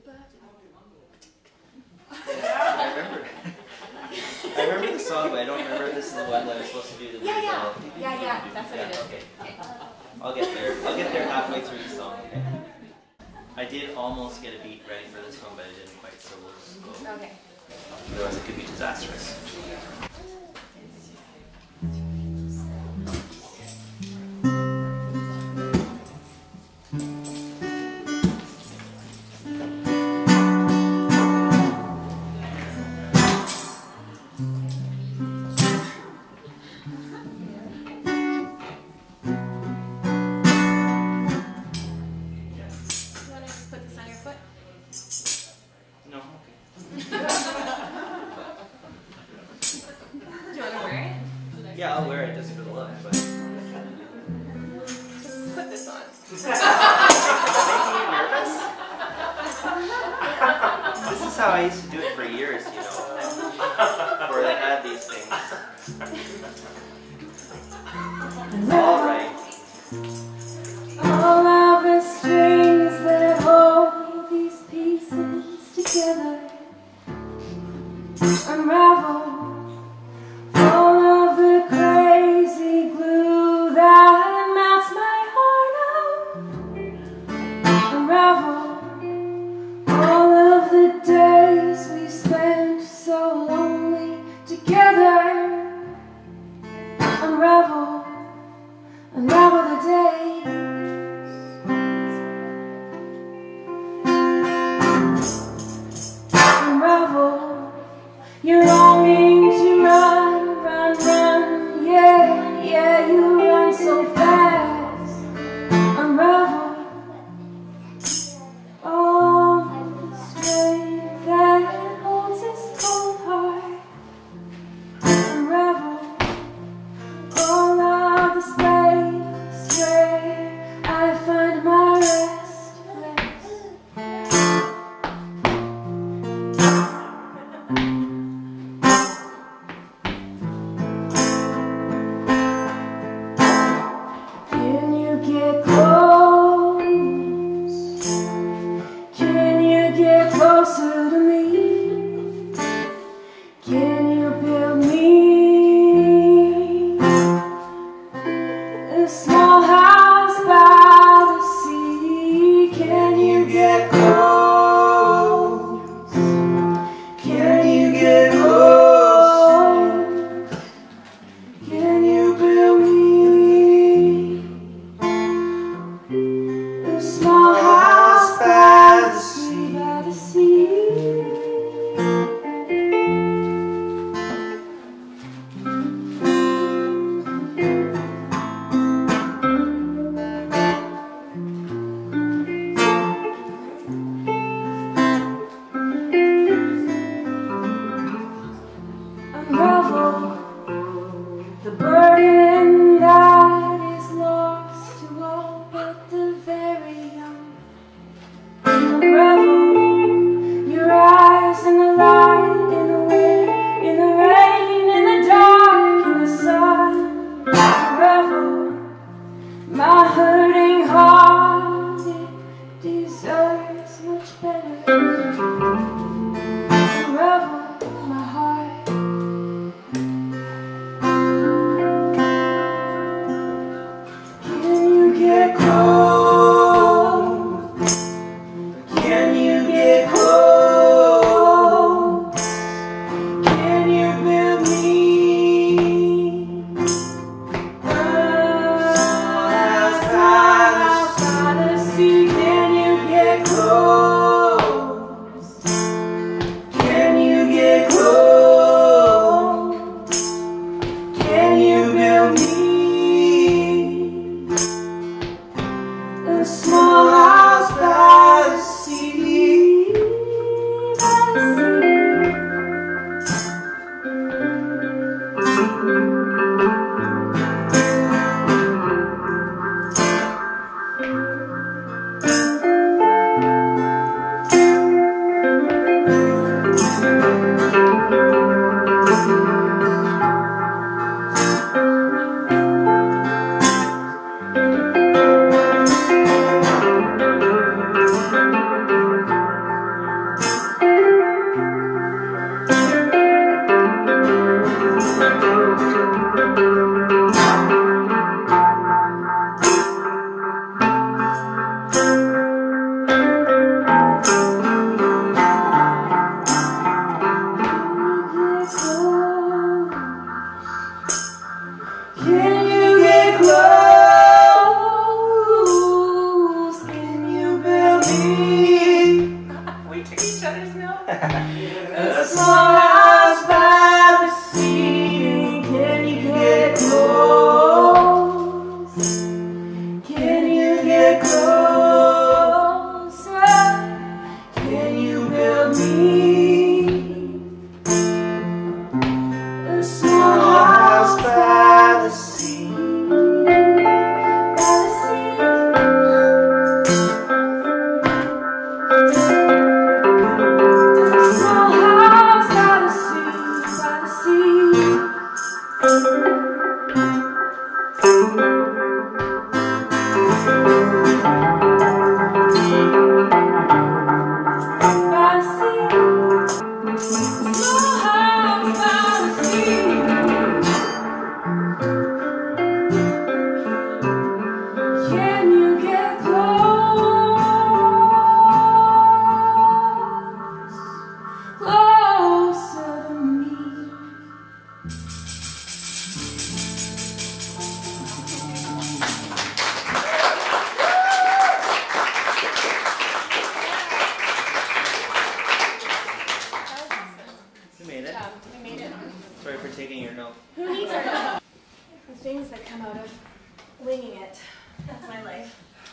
I remember the song, but I don't remember if this is the one that I was supposed to do the Yeah, that's what it is. Okay. I'll get there. I'll get there halfway through the song. Okay. I did almost get a beat ready for this one, but I didn't quite, so we'll just go. Okay. Otherwise it could be disastrous. Yeah, I'll wear it just for the look, but... Just put this on. Making you nervous? This is how I used to do it for years, you know, before they had these things. Alright. All of the strings that hold these pieces together unravel. Unravel the days. Unravel. You're longing to run, run, run. Yeah, yeah, you run so fast. Unravel. All the strength that holds this cold heart. Unravel. All of the space where I find my rest. Can you get close? Can you get closer to me? Can you build me a small house by the sea? Can you get close? Can you get close? Can you build me a small house by the sea? Unravel the burden that is lost to all but the very young. Unravel your eyes in the light, in the wind, in the rain, in the dark, in the sun. Unravel my hurting heart, it deserves much better. Unravel my heart. Can you get close? Can you get close? Can you build me a house by the sea? Can you get close? Can you get close? Can you build me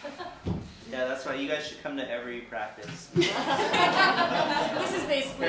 Yeah, that's why you guys should come to every practice. This is basically